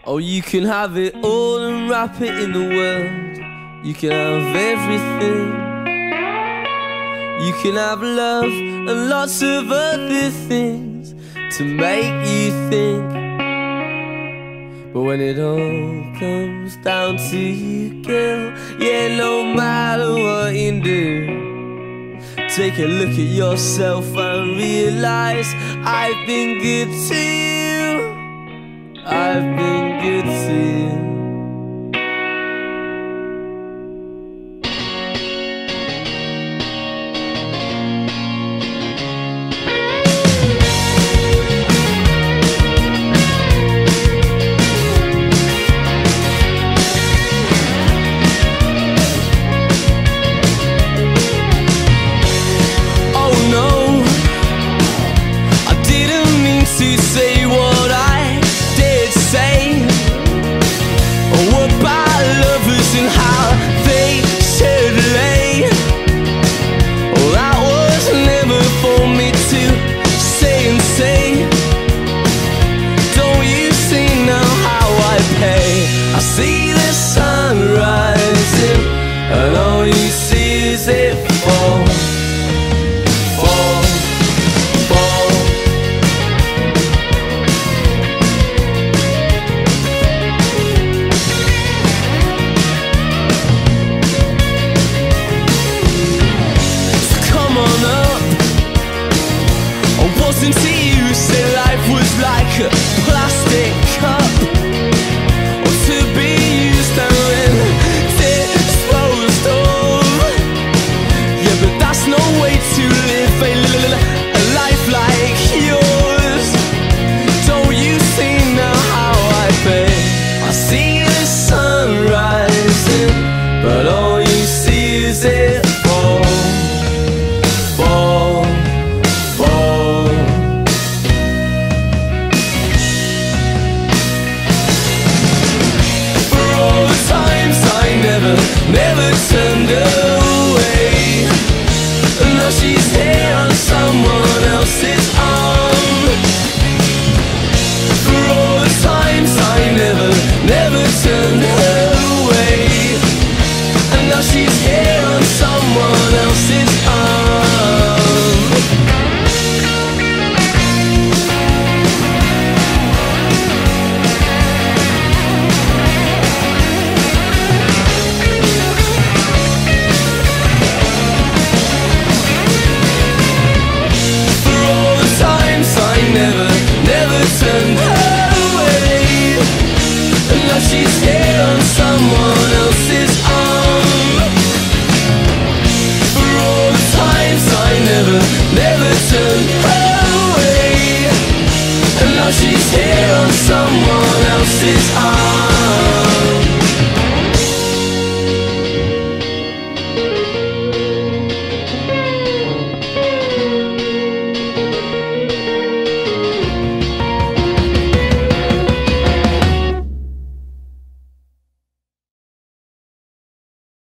Oh, you can have it all and wrap it in the world. You can have everything. You can have love and lots of other things to make you think. But when it all comes down to you, girl, yeah, no matter what you do, take a look at yourself and realize I've been good to you. I've been good to you. I see the sun rising, and all you see is it fall, fall, fall. So come on up. I wasn't here who said life was like a plastic cup, to live a life like yours. Don't you see now how I pay? I see the sun rising, but all you see is it fall, fall, fall. For all the times I never turned away, now she's here on someone else's arm. For all the times I never turned her away, and now she's here on someone else's arm. Never turned her away, and now she's here on someone else's arm. For all the times I never turned